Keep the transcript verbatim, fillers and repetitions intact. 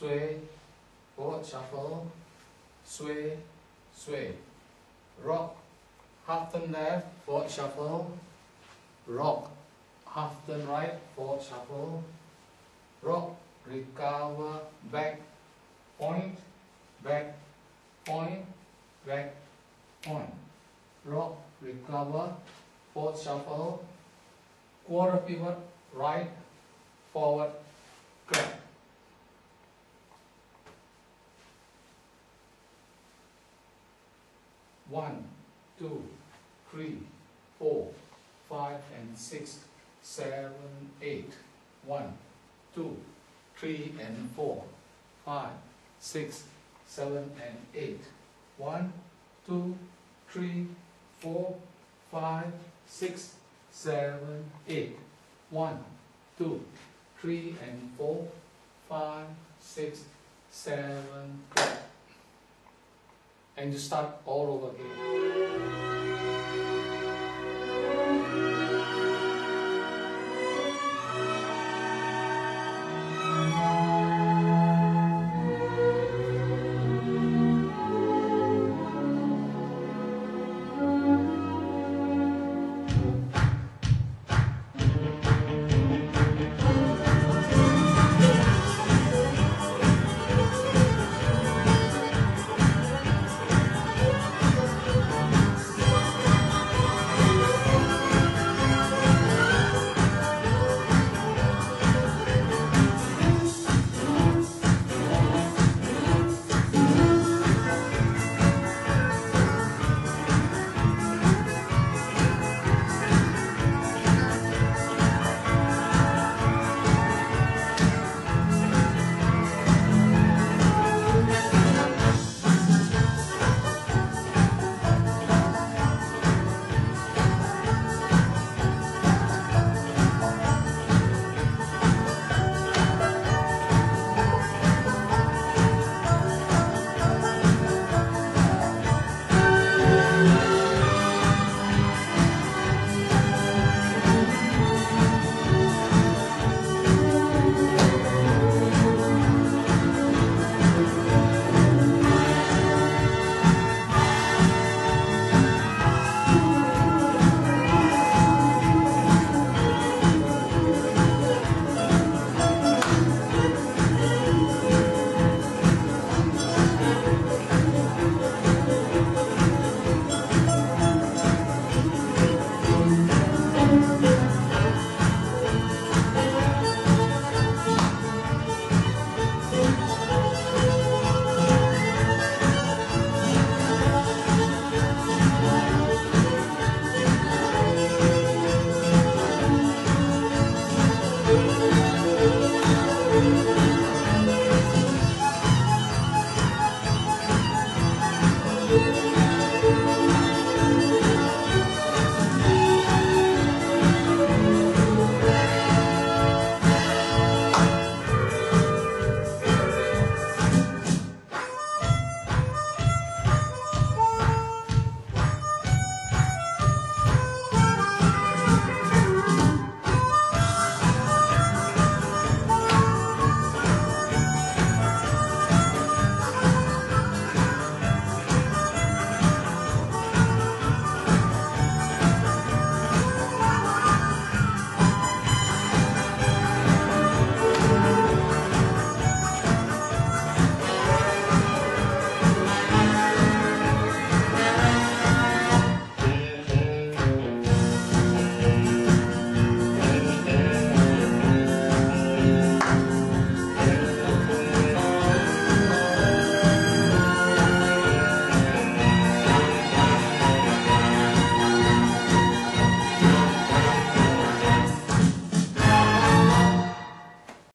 sway, forward shuffle, sway, sway, rock, half turn left, forward shuffle, rock, half turn right, forward shuffle, rock, recover, back, point, back, point, back, point, rock, recover, forward shuffle, quarter pivot, right, forward, grab. One, two, three, four, five and six, seven, eight. One, two, three and four, five, six, seven and eight. One, two, three, four, five, six, seven, eight. One, two, three and four, five, six, seven, eight. And you start all over again.